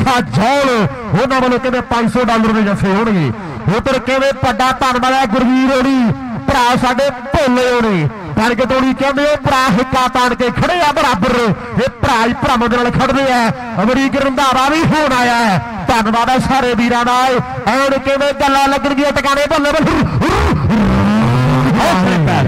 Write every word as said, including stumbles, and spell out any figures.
ਰੇਖਾ ਜੌਲ ਉਹਨਾਂ ਵੱਲੋਂ ਕਹਿੰਦੇ ਪੰਜ ਸੌ ਡਾਲਰ ਦੇ ਜੱਫੇ ਹੋਣਗੇ। ਉਧਰ ਕਹਿੰਦੇ ਵੱਡਾ ਧੰਨਵਾਦ ਹੈ ਗੁਰਵੀਰ ਹੋਣੀ ਭਰਾ ਸਾਡੇ ਭੋਲੇ ਹੋਣੀ ਕਰਕੇ ਤੋੜੀ ਕਹਿੰਦੇ ਉਹ ਭਰਾ ਹਿੱਕਾ ਤਾਣ ਕੇ ਖੜੇ ਆ ਬਰਾਬਰ। ਇਹ ਭਰਾ ਹੀ ਭਰਾਵਾਂ ਦੇ ਨਾਲ ਖੜਦੇ ਆ। ਅਮਰੀਕ ਰੰਧਾਵਾ ਵੀ ਹੋਣ ਆਇਆ ਹੈ। ਧੰਨਵਾਦ ਹੈ ਸਾਰੇ ਵੀਰਾਂ ਦਾ। ਐਨ ਕਿਵੇਂ ਗੱਲਾਂ ਲੱਗਣਗੀਆਂ ਟਿਕਾਣੇ ਬੱਲੇ ਬੱਲੇ